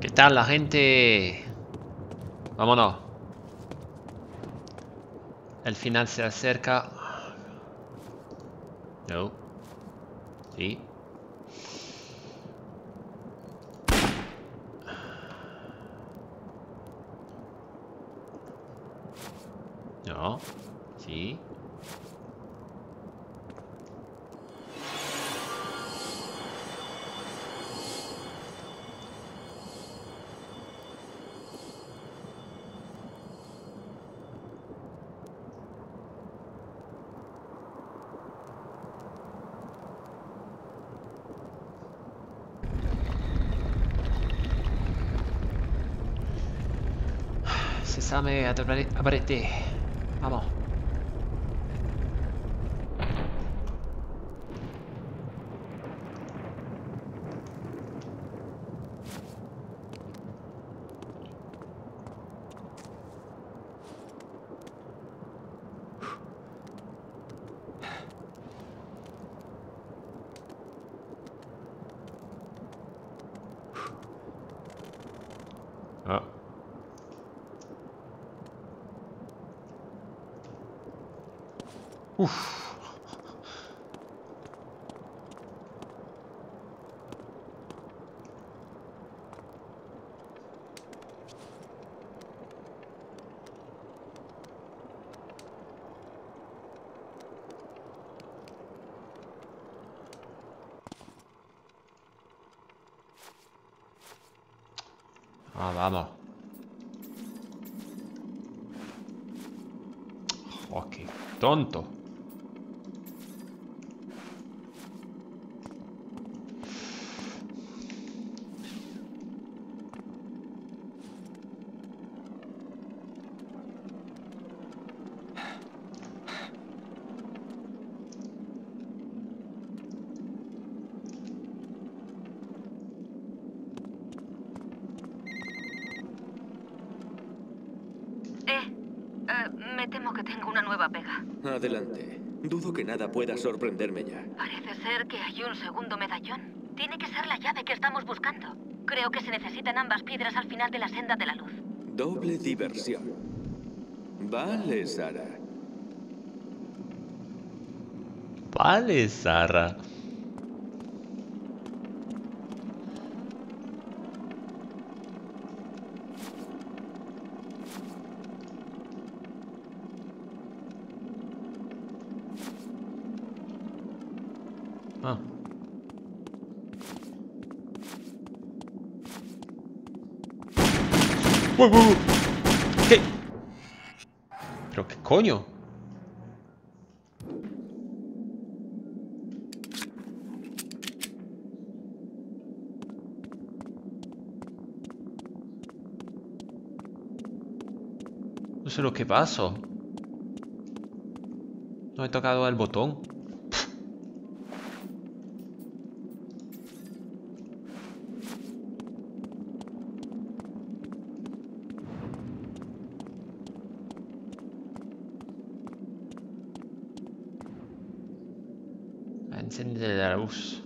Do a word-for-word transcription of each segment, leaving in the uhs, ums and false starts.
¿Qué tal la gente? Vámonos. El final se acerca. No. Sí. No. Sí. Sésame, ábrete. Vamos. Ah. Uf. Ah, vamos. Oh, qué tonto. Me temo que tengo una nueva pega. Adelante. Dudo que nada pueda sorprenderme ya. Parece ser que hay un segundo medallón. Tiene que ser la llave que estamos buscando. Creo que se necesitan ambas piedras al final de la senda de la luz. Doble diversión. Vale, Sara. Vale, Sara. Ah. ¡Uh, uh, uh! ¿Qué? ¿Pero qué coño? No sé lo que pasó. No he tocado el botón. Encender la luz.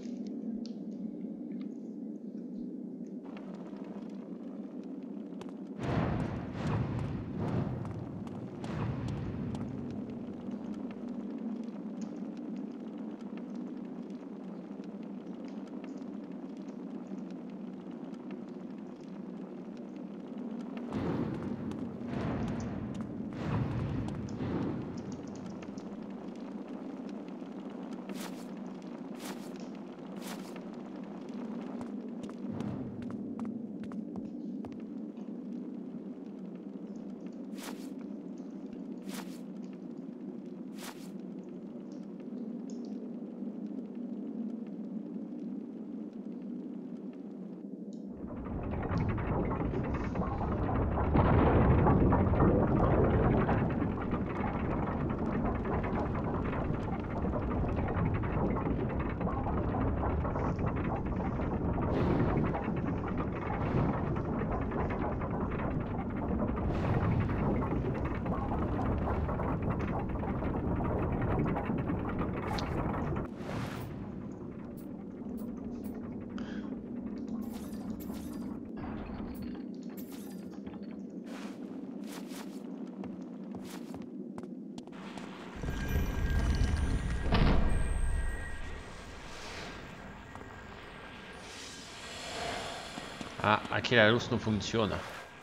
Ah, aquí la luz no funciona.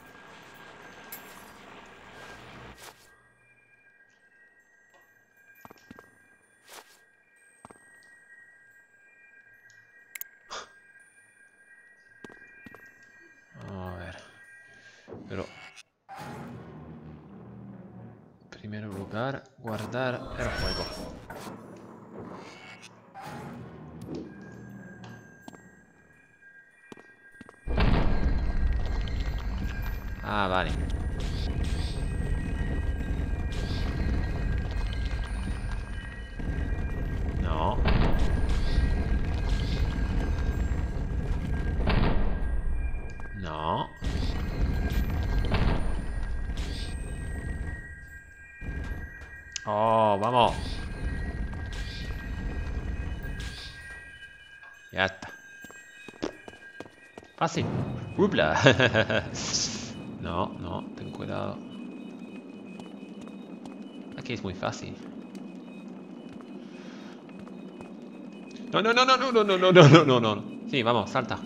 A ver. Pero... Primero lugar, guardar el juego. Ah, vale. No. No. Oh, vamos. Ya está. Fácil. Upla. No, no, ten cuidado. Aquí es muy fácil. No, no, no, no, no, no, no, no, no, no, no. Sí, vamos, salta.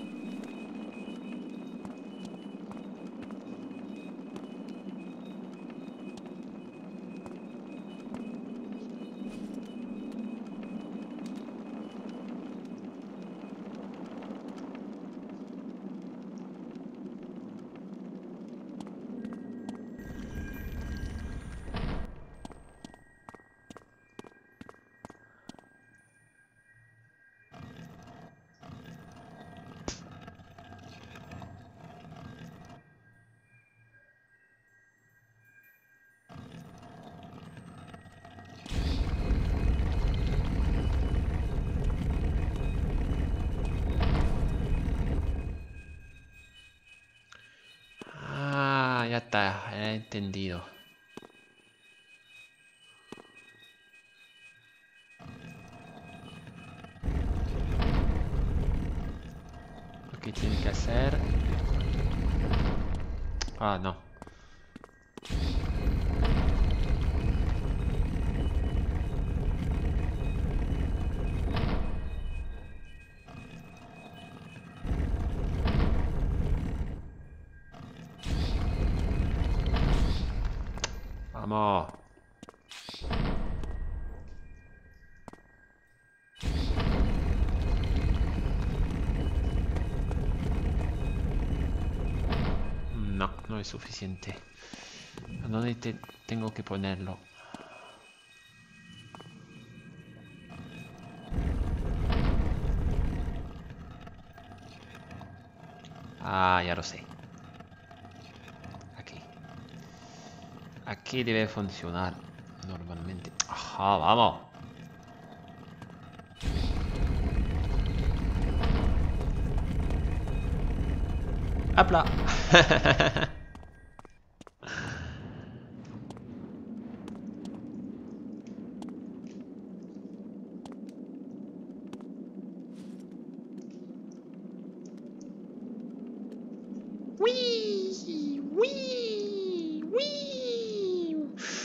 Ah, ya está, he entendido. Lo que tiene que hacer... Ah, no. Vamos. No, no es suficiente. ¿A dónde te tengo que ponerlo? Ah, ya lo sé. Aquí. Aquí debe funcionar normalmente. Ajá, vamos. ¡Apla! ¡Wii! ¡Wii! ¡Wii!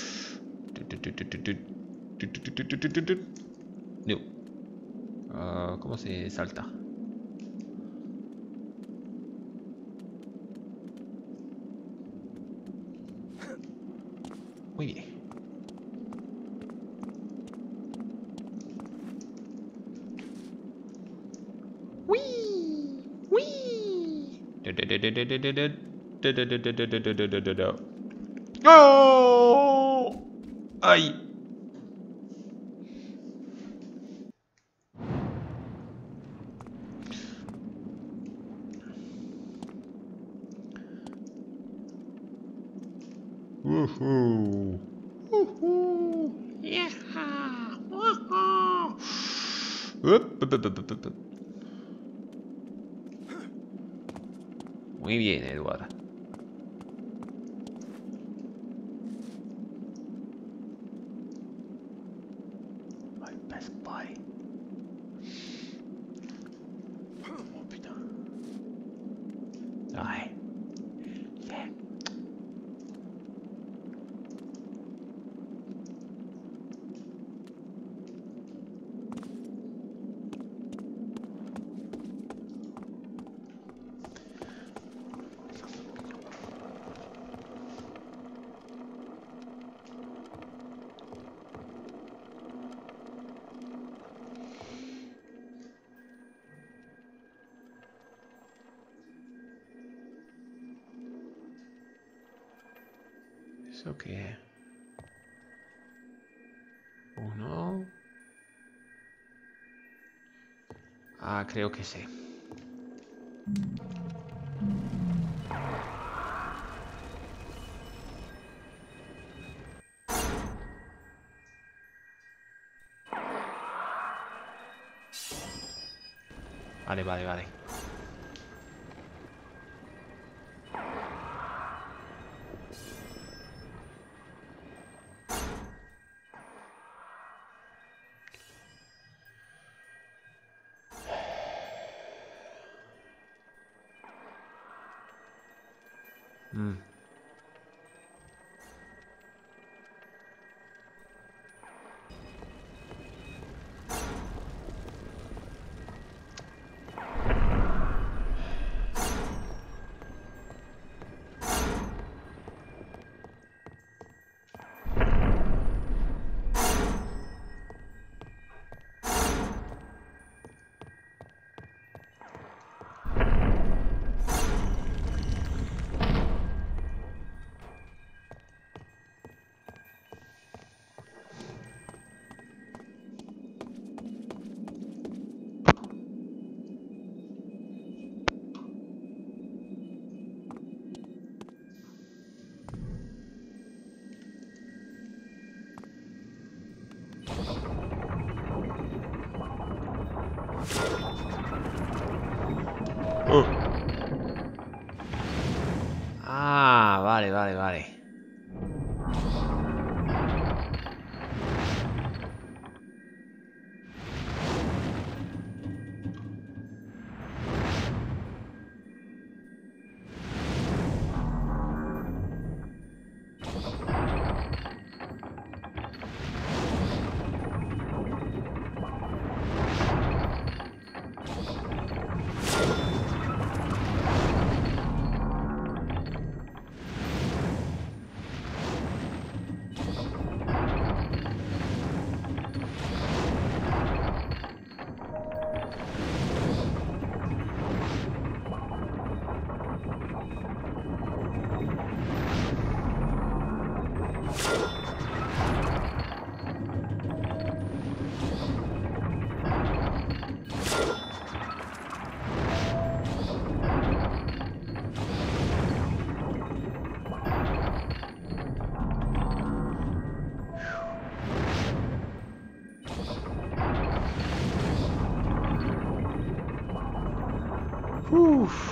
No. Uh, ¿Cómo se salta? Muy bien. ¡Wii! ¡Wii! ¡No! ¡Ay! Woohoo! Woohoo! Yeah! Woohoo! Up, up, up, up, up, up. Muy bien, Eduardo. Ay, Best Buy. Oh, putain. Ay. Yeah. ¿Eso qué? Uno. Ah, creo que sé. Vale, vale, vale. Mm. Uh. Ah, vale, vale, vale. Uf.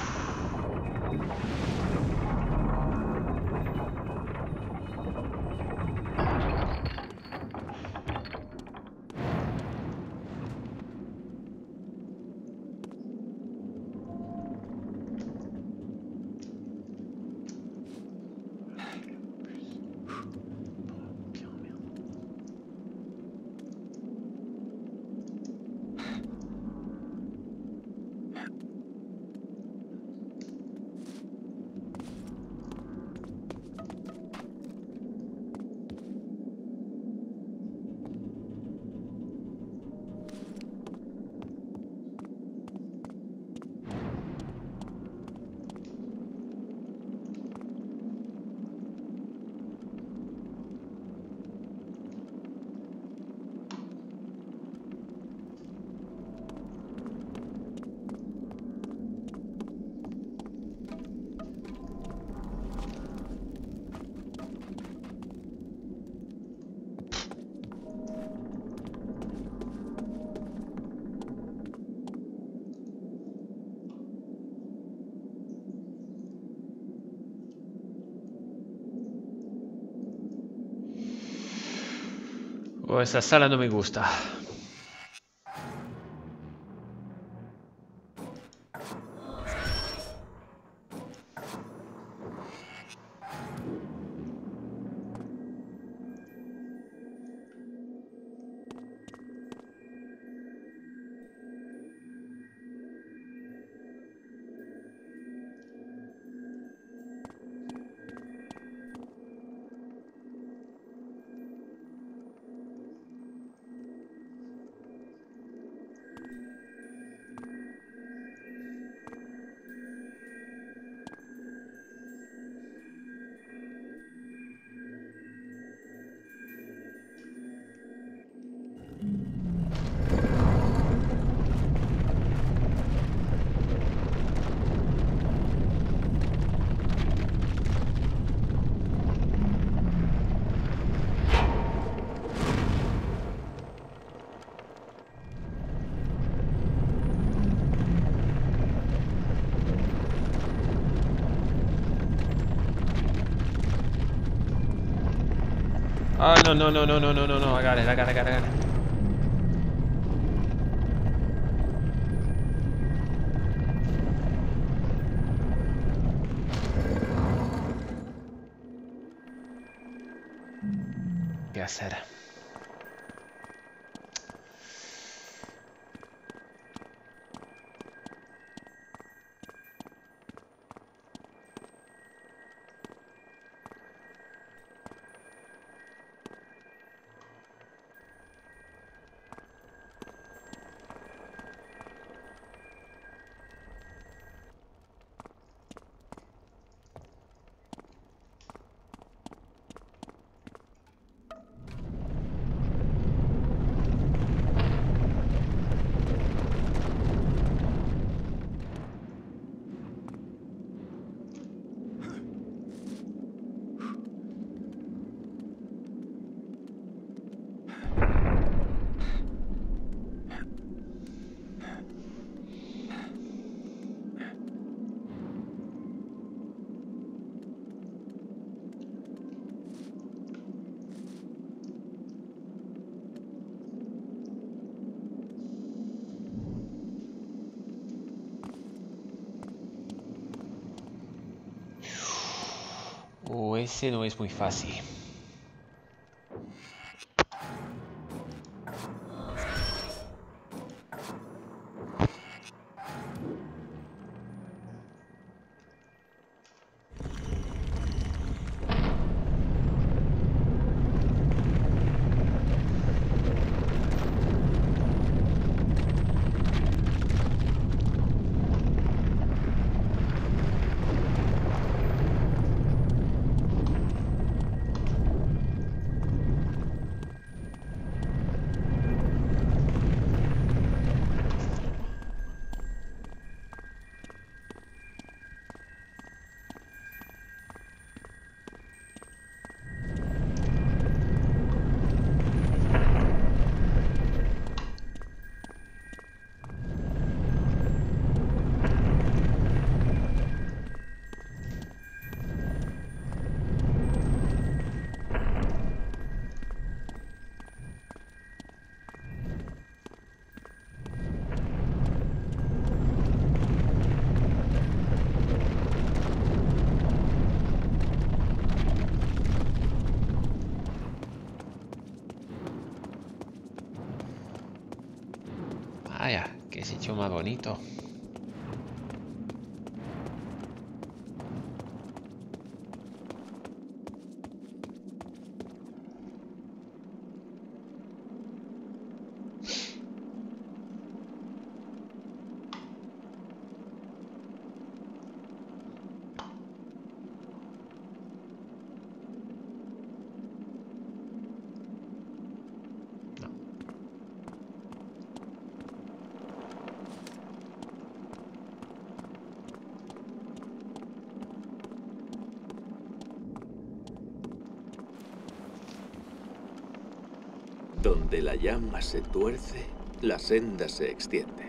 Oh, esa sala no me gusta. Oh, no, no, no, no, no, no, no, no. I got it, I got it, I got it, I got it. ¿Qué hacer? Oh, ese no es muy fácil. Vaya, qué sitio más bonito. Donde la llama se tuerce, la senda se extiende.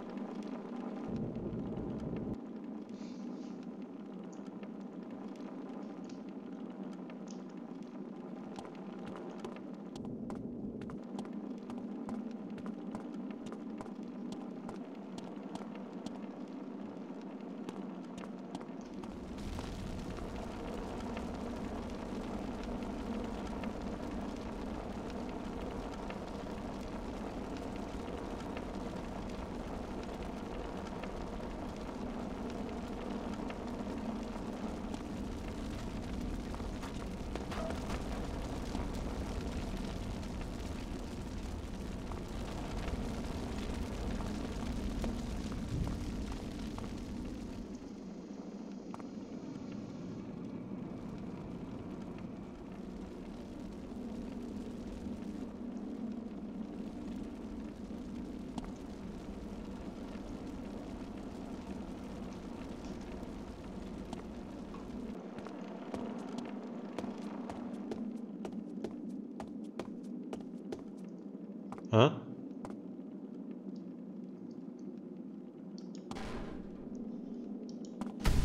¿Ah?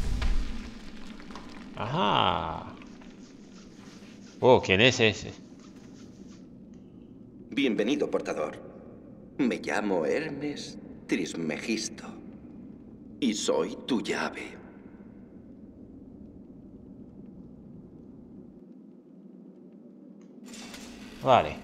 Ajá. Oh, ¿quién es ese? Bienvenido, portador. Me llamo Hermes Trismegisto. Y soy tu llave. Vale.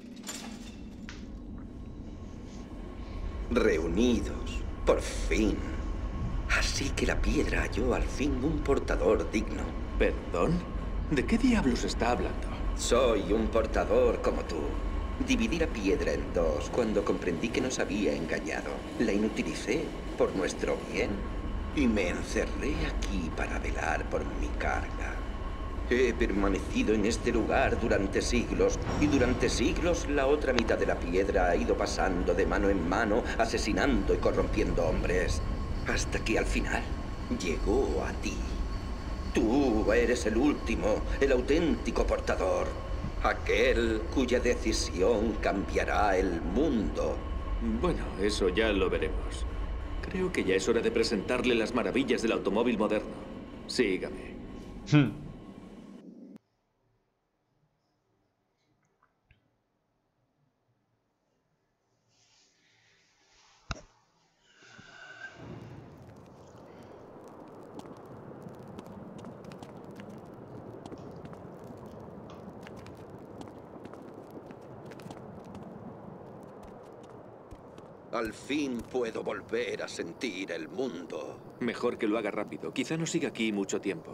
Reunidos, por fin. Así que la piedra halló al fin un portador digno. ¿Perdón? ¿De qué diablos está hablando? Soy un portador como tú. Dividí la piedra en dos cuando comprendí que nos había engañado. La inutilicé por nuestro bien y me encerré aquí para velar por mi carga. He permanecido en este lugar durante siglos y durante siglos la otra mitad de la piedra ha ido pasando de mano en mano, asesinando y corrompiendo hombres, hasta que al final llegó a ti. Tú eres el último, el auténtico portador. Aquel cuya decisión cambiará el mundo. Bueno, eso ya lo veremos. Creo que ya es hora de presentarle las maravillas del automóvil moderno. Sígame. Al fin puedo volver a sentir el mundo. Mejor que lo haga rápido. Quizá no siga aquí mucho tiempo.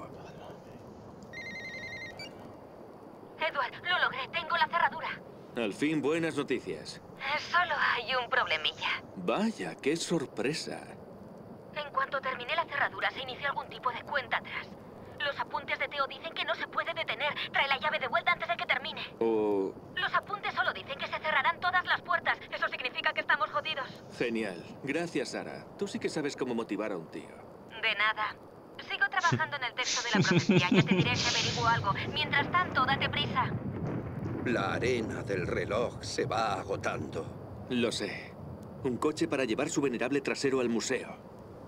Edward, lo logré. Tengo la cerradura. Al fin, buenas noticias. Eh, Solo hay un problemilla. Vaya, qué sorpresa. En cuanto terminé la cerradura, se inició algún tipo de cuenta atrás. Los apuntes de Theo dicen que no se puede detener. Trae la llave de vuelta antes de que termine. Oh, Los apuntes solo dicen que se cerrarán todas las puertas. Eso significa que estamos jodidos. genial. Gracias, Sara. Tú sí que sabes cómo motivar a un tío. De nada. Sigo trabajando en el texto de la profecía. Ya te diré si averiguo algo. Mientras tanto, date prisa. La arena del reloj se va agotando. Lo sé. Un coche para llevar su venerable trasero al museo.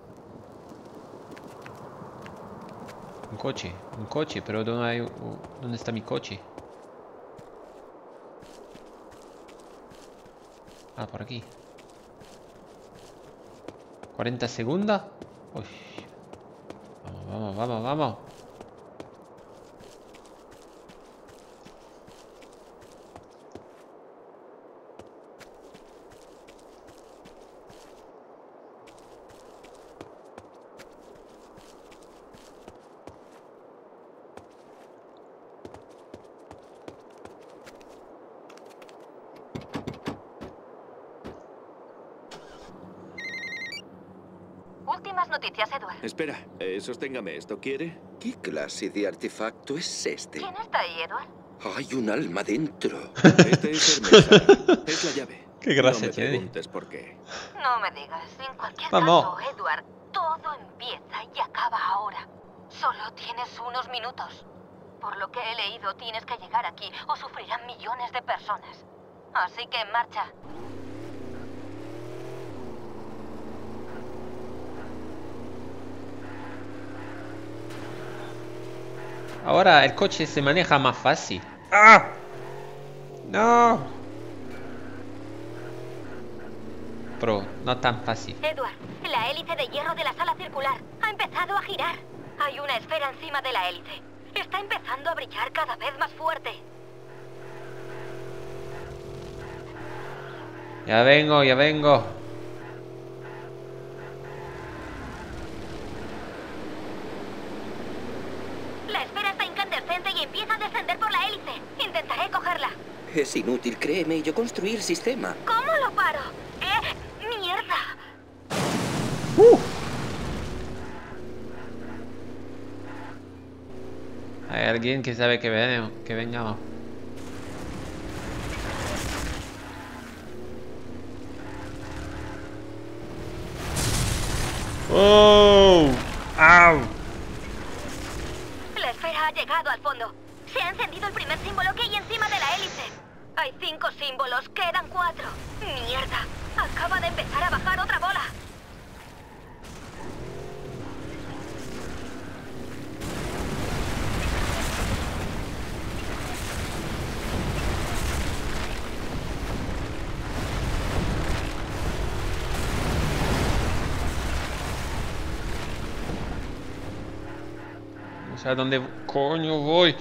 Un coche, un coche, pero ¿dónde, hay, uh, ¿dónde está mi coche? Ah, por aquí. ¿cuarenta segundos? Uy. Vamos, vamos, vamos, vamos. Últimas noticias, Edward. Espera, eh, sosténgame esto. ¿Quiere? ¿Qué clase de artefacto es este? ¿Quién está ahí, Edward? Hay un alma dentro. Este es Hermes, Sara. Es la llave. Qué gracia no me tiene. preguntes por qué. No me digas. En cualquier Vamos. caso, Edward, todo empieza y acaba ahora. Solo tienes unos minutos. Por lo que he leído, tienes que llegar aquí o sufrirán millones de personas. Así que en marcha. Ahora el coche se maneja más fácil. ¡Ah! ¡No! Pero no tan fácil. Edward, la hélice de hierro de la sala circular ha empezado a girar. Hay una esfera encima de la hélice. Está empezando a brillar cada vez más fuerte. Ya vengo, ya vengo. La esfera está incandescente y empieza a descender por la hélice. Intentaré cogerla. Es inútil, créeme, yo construí el sistema. ¿Cómo lo paro? ¡Eh! ¡Mierda! Hay alguien que sabe que venimos, que vengamos. ¡Oh! ¡Au! La esfera ha llegado al fondo. Se ha encendido el primer símbolo que hay encima de la hélice. Hay cinco símbolos, quedan cuatro. ¡Mierda! Acaba de empezar a bajar otra bola. sé a dónde coño voy.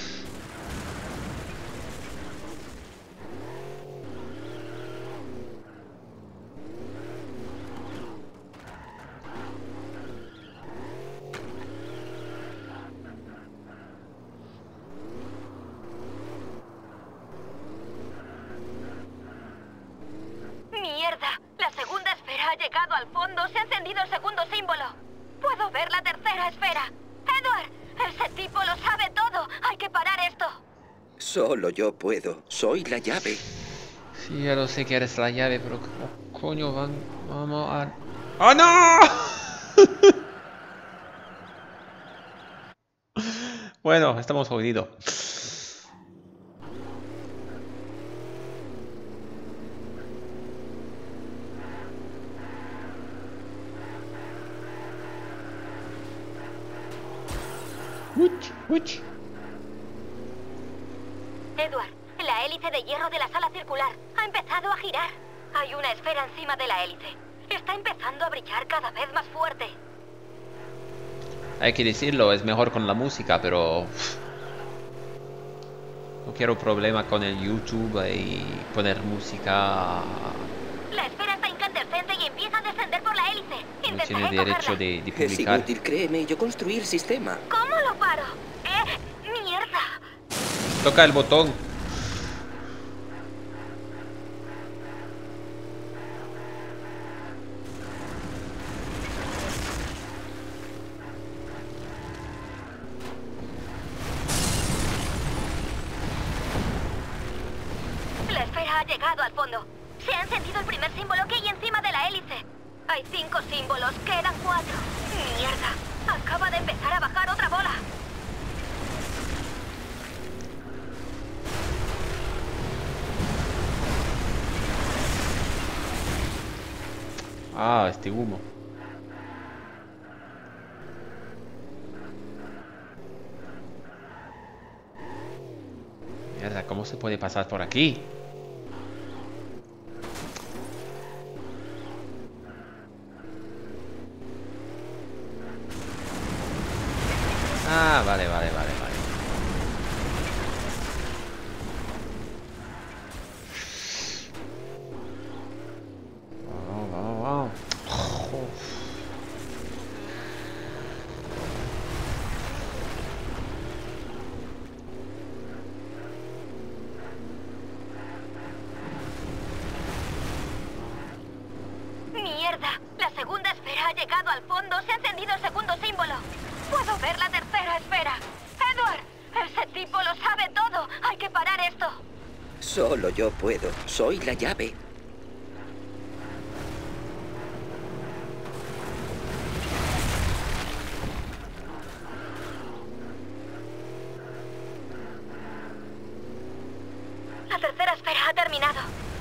¡Mierda! La segunda esfera ha llegado al fondo. Se ha encendido el segundo símbolo. Puedo ver la tercera esfera. ¡Edward! Ese tipo lo sabe todo. Hay que parar esto. Solo yo puedo. Soy la llave. Sí, ya lo sé que eres la llave, pero ¿cómo coño van? Vamos a... ¡Oh, no! Bueno, estamos jodidos. Uch, uch. Edward, la hélice de hierro de la sala circular ha empezado a girar. Hay una esfera encima de la hélice. Está empezando a brillar cada vez más fuerte. Hay que decirlo, es mejor con la música, pero... No quiero problema con el YouTube y poner música... La esfera está incandescente y empieza a descender por la hélice. No Intentaré tiene derecho cogerla. de, de Es publicar. inútil, créeme. Yo construí el sistema. ¿Cómo lo paro? ¡Eh! ¡Mierda! Toca el botón. La esfera ha llegado al fondo. Se ha encendido el primer símbolo que hay encima de la hélice. Hay cinco símbolos, quedan cuatro. ¡Mierda! Acaba de empezar a bajar otra bola. Ah, este humo. Mierda, ¿cómo se puede pasar por aquí? Ah, vale, vale, vale, vale. Vamos, vamos, vamos. Jo. ¡Mierda! La segunda esfera ha llegado al fondo. Se ha encendido el segundo símbolo. ¡Puedo ver la tercera esfera! ¡Edward! Ese tipo lo sabe todo. Hay que parar esto. Solo yo puedo. Soy la llave. La tercera esfera ha terminado.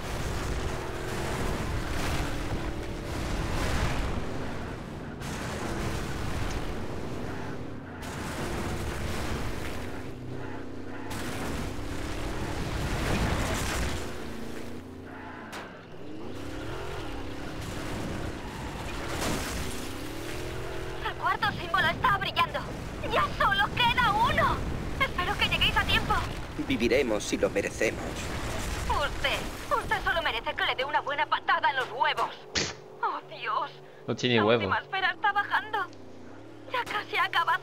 El cuarto símbolo está brillando. ¡Ya solo queda uno! Espero que lleguéis a tiempo. Viviremos si lo merecemos. Usted, usted solo merece que le dé una buena patada en los huevos. ¡Oh, Dios! No tiene La huevo. última esfera está bajando. Ya casi ha acabado.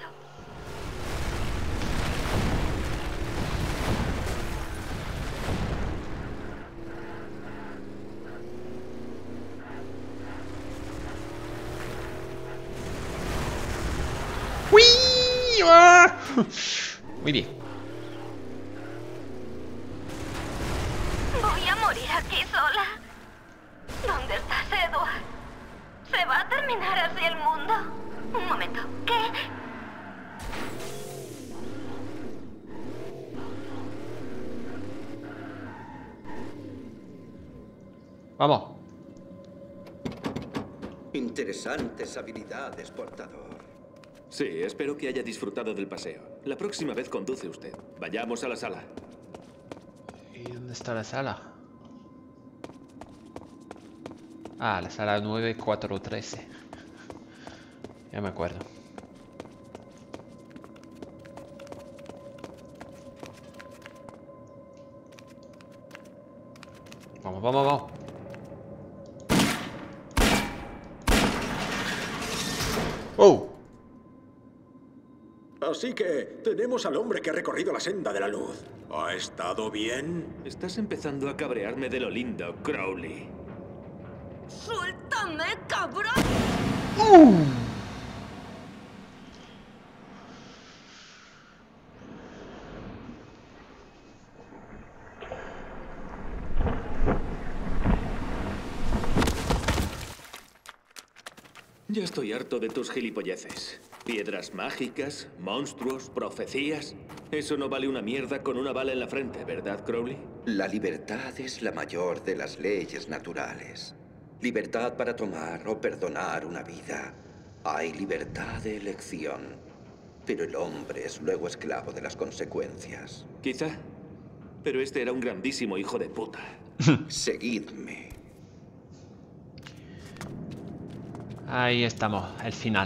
¡Uy! ¡Ah! Muy bien. Voy a morir aquí sola. ¿Dónde estás, Edward? ¿Se va a terminar así el mundo? Un momento. ¿Qué? Vamos. Interesantes habilidades, portador. Sí, espero que haya disfrutado del paseo. La próxima vez conduce usted. Vayamos a la sala. ¿Y dónde está la sala? Ah, la sala nueve cuatro trece. Ya me acuerdo. Vamos, vamos, vamos. ¡Oh! Así que tenemos al hombre que ha recorrido la senda de la luz. ¿Ha estado bien? Estás empezando a cabrearme de lo lindo, Crowley. ¡Suéltame, cabrón! Ya estoy harto de tus gilipolleces. Piedras mágicas, monstruos, profecías. Eso no vale una mierda con una bala en la frente, ¿verdad, Crowley? La libertad es la mayor de las leyes naturales. Libertad para tomar o perdonar una vida. Hay libertad de elección. Pero el hombre es luego esclavo de las consecuencias. Quizá. Pero este era un grandísimo hijo de puta. Seguidme. Ahí estamos, el final.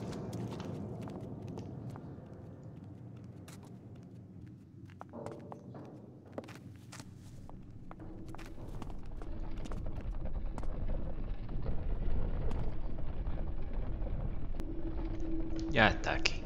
Ya está aquí.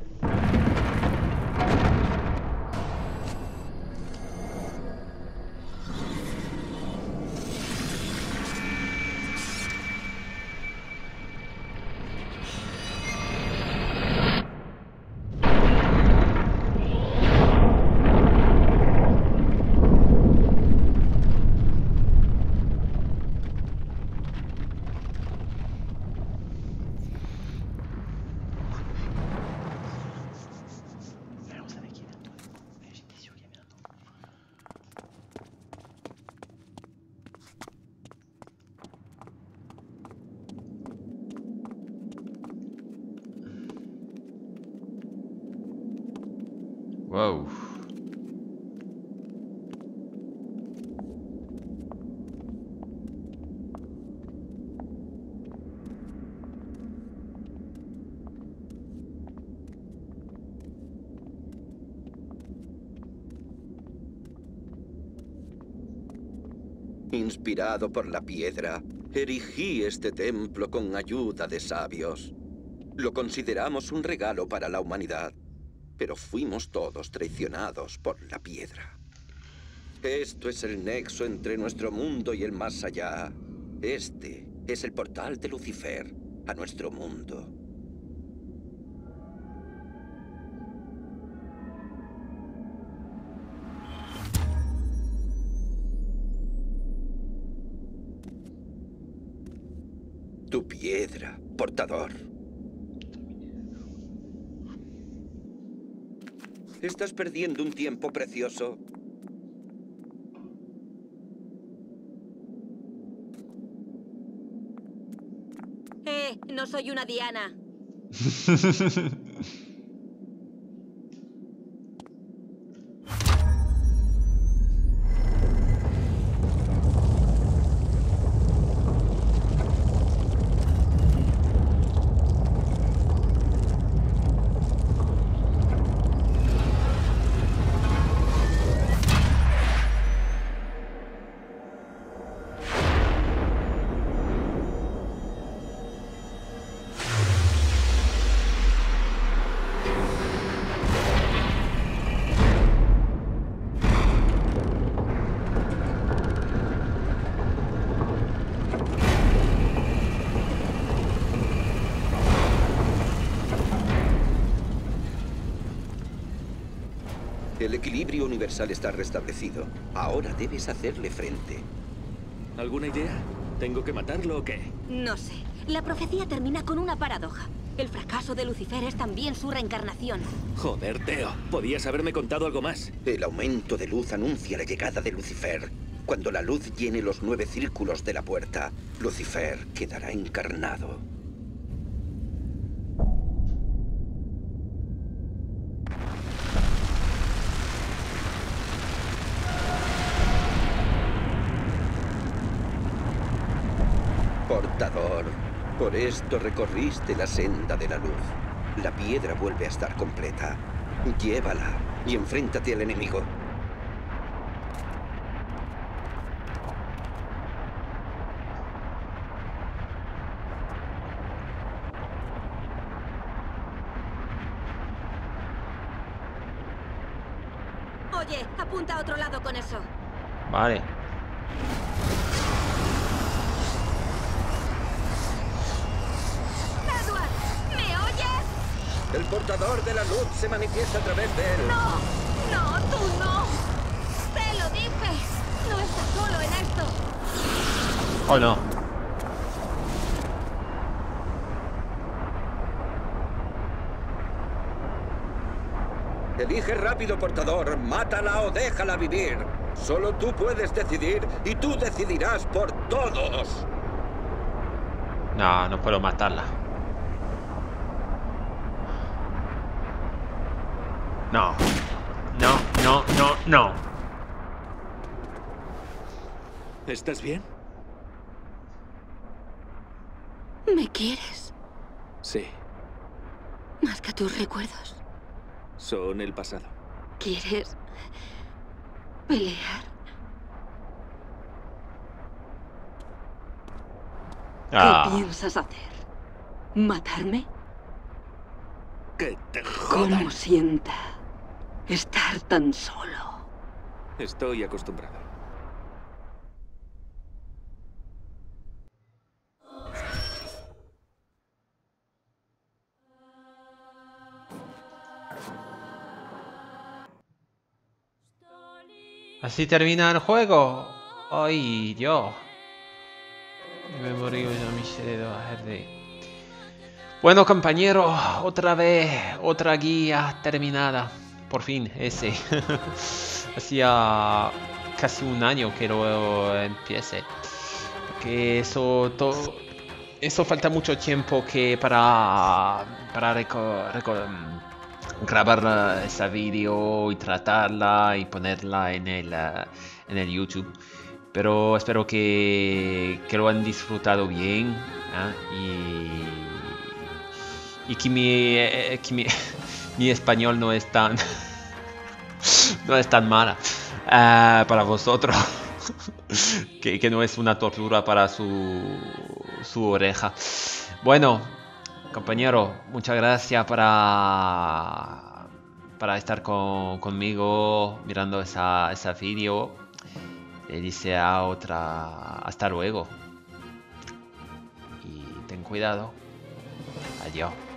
Wow. Inspirado por la piedra, erigí este templo con ayuda de sabios. Lo consideramos un regalo para la humanidad, pero fuimos todos traicionados por la piedra. Esto es el nexo entre nuestro mundo y el más allá. Este es el portal de Lucifer a nuestro mundo. Tu piedra, portador. Estás perdiendo un tiempo precioso. Eh, no soy una Diana. El equilibrio universal está restablecido. Ahora debes hacerle frente. ¿Alguna idea? ¿Tengo que matarlo o qué? No sé. La profecía termina con una paradoja. El fracaso de Lucifer es también su reencarnación. Joder, Teo. Podías haberme contado algo más. El aumento de luz anuncia la llegada de Lucifer. Cuando la luz llene los nueve círculos de la puerta, Lucifer quedará encarnado. Portador, por esto recorriste la senda de la luz. La piedra vuelve a estar completa. Llévala y enfréntate al enemigo. Oye, apunta a otro lado con eso. Vale. Edward, ¿me oyes? El portador de la luz se manifiesta a través de él. No, no, tú no. Te lo dije. No estás solo en esto. Oh, no. Elige rápido, portador. Mátala o déjala vivir. Solo tú puedes decidir y tú decidirás por todos. No, no puedo matarla. No. No, no, no, no. ¿Estás bien? ¿Me quieres? Sí, Más que tus recuerdos. son el pasado. ¿Quieres pelear? Ah, ¿Qué piensas hacer? ¿Matarme? ¡Que te jodan! ¿Cómo sienta estar tan solo? Estoy acostumbrado. así termina el juego. Ay, Dios. Me morí ya mi cerebro. Bueno, compañero, otra vez, otra guía terminada. Por fin, ese. Hacía casi un año que lo empiece. Porque eso todo. Eso falta mucho tiempo que para. Para reco, reco, grabar ese vídeo y tratarla y ponerla en el, uh, en el YouTube. Pero espero que, que lo han disfrutado bien, ¿eh? y, y que, mi, eh, que mi, mi español no es tan no es tan mala uh, para vosotros. que, que no es una tortura para su, su oreja. Bueno, compañero, muchas gracias para, para estar con, conmigo mirando esa, esa vídeo. Le dice a otra hasta luego. Y ten cuidado. Adiós.